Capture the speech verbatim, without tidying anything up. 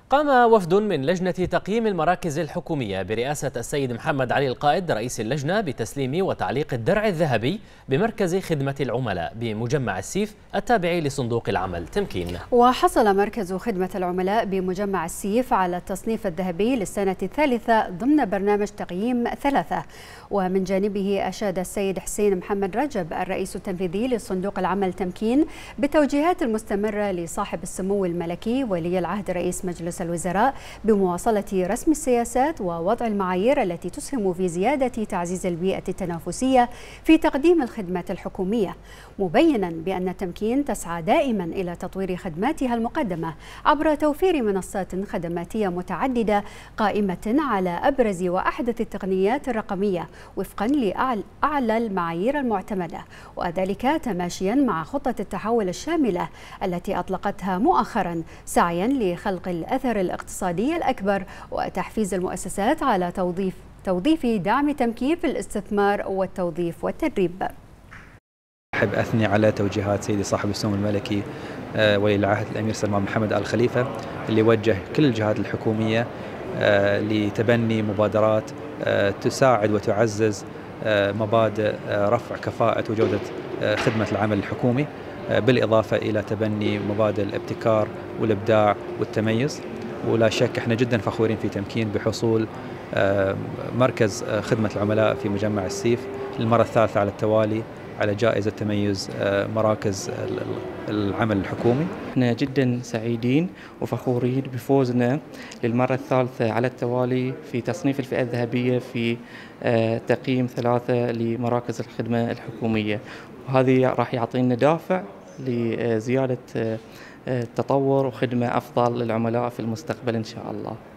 قام وفد من لجنة تقييم المراكز الحكومية برئاسة السيد محمد علي القائد رئيس اللجنة بتسليم وتعليق الدرع الذهبي بمركز خدمة العملاء بمجمع السيف التابع لصندوق العمل تمكين. وحصل مركز خدمة العملاء بمجمع السيف على التصنيف الذهبي للسنة الثالثة ضمن برنامج تقييم ثلاثة. ومن جانبه أشاد السيد حسين محمد رجب الرئيس التنفيذي لصندوق العمل تمكين بالتوجيهات المستمرة لصاحب السمو الملكي ولي العهد رئيس مجلس الوزراء بمواصلة رسم السياسات ووضع المعايير التي تسهم في زيادة تعزيز البيئة التنافسية في تقديم الخدمات الحكومية، مبينا بأن تمكين تسعى دائما إلى تطوير خدماتها المقدمة عبر توفير منصات خدماتية متعددة قائمة على أبرز وأحدث التقنيات الرقمية وفقا لأعلى المعايير المعتمدة، وذلك تماشيا مع خطة التحول الشاملة التي أطلقتها مؤخرا سعيا لخلق الأثر الاقتصادي الأكبر وتحفيز المؤسسات على توظيف توظيف دعم تمكين في الاستثمار والتوظيف والتدريب. أحب أثني على توجيهات سيدي صاحب السمو الملكي ولي العهد الأمير سلمان محمد آل خليفة اللي وجه كل الجهات الحكومية لتبني مبادرات تساعد وتعزز مبادئ رفع كفاءة وجودة خدمة العمل الحكومي، بالإضافة إلى تبني مبادئ الابتكار والإبداع والتميز. ولا شك احنا جدا فخورين في تمكين بحصول مركز خدمة العملاء في مجمع السيف للمرة الثالثة على التوالي على جائزة تميز مراكز العمل الحكومي. احنا جدا سعيدين وفخورين بفوزنا للمرة الثالثة على التوالي في تصنيف الفئة الذهبية في تقييم ثلاثة لمراكز الخدمة الحكومية، وهذه راح يعطينا دافع لزيادة تطور وخدمة أفضل للعملاء في المستقبل إن شاء الله.